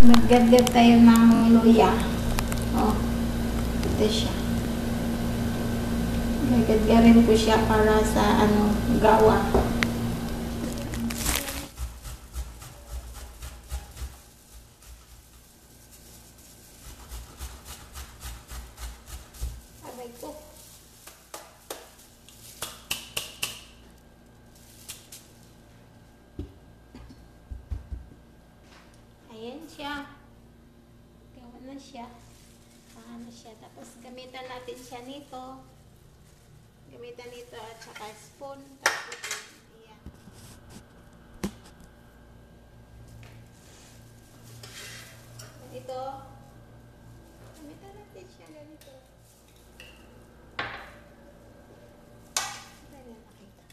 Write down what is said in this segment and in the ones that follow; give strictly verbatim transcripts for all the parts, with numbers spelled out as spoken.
Maggadgad tayo ng luya. Oh, ito siya. Gagadgarin ko siya para sa ano, gawa. Aray ko. Ayan siya. Gawa na siya. Gawa na siya. Tapos gamitan natin siya nito. Gamitan nito at saka spoon. Tapos ayan. Ito. Gamitan natin siya ganito. Ayan, nakita.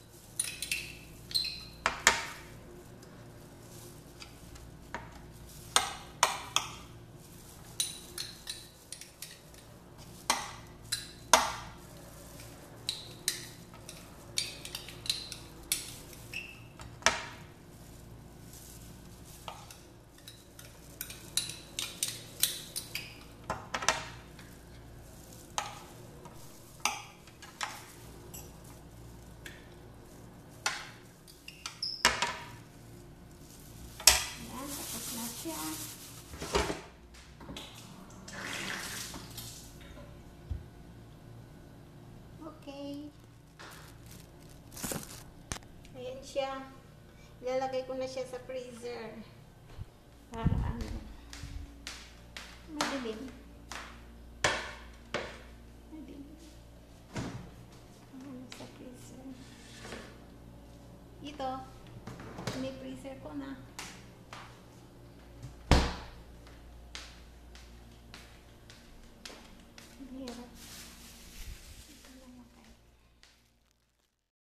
Siya. Okay. Ayan siya. Ilalagay ko na siya sa freezer. Para ano. Madilim. Madilim. Ano sa freezer. Ito. May freezer ko na. Hirap.